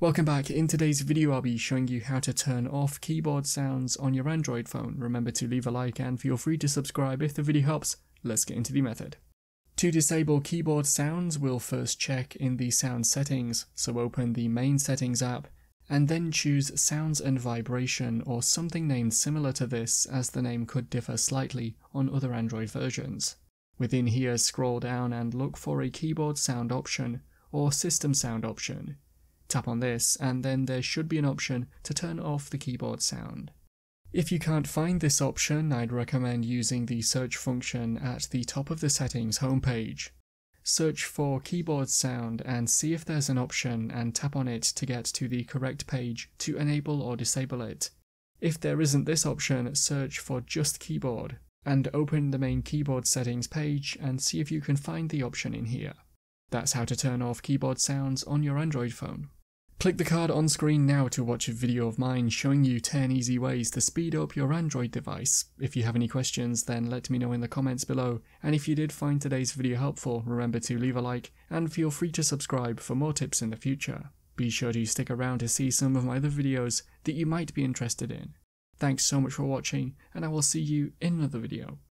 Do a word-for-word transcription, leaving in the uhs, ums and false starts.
Welcome back. In today's video I'll be showing you how to turn off keyboard sounds on your Android phone. Remember to leave a like and feel free to subscribe if the video helps. Let's get into the method. To disable keyboard sounds, we'll first check in the sound settings, so open the main settings app and then choose sounds and vibration or something named similar to this, as the name could differ slightly on other Android versions. Within here, scroll down and look for a keyboard sound option or system sound option. Tap on this and then there should be an option to turn off the keyboard sound. If you can't find this option, I'd recommend using the search function at the top of the settings homepage. Search for keyboard sound and see if there's an option and tap on it to get to the correct page to enable or disable it. If there isn't this option, search for just keyboard and open the main keyboard settings page and see if you can find the option in here. That's how to turn off keyboard sounds on your Android phone. Click the card on screen now to watch a video of mine showing you ten easy ways to speed up your Android device. If you have any questions, then let me know in the comments below, and if you did find today's video helpful, remember to leave a like and feel free to subscribe for more tips in the future. Be sure to stick around to see some of my other videos that you might be interested in. Thanks so much for watching, and I will see you in another video.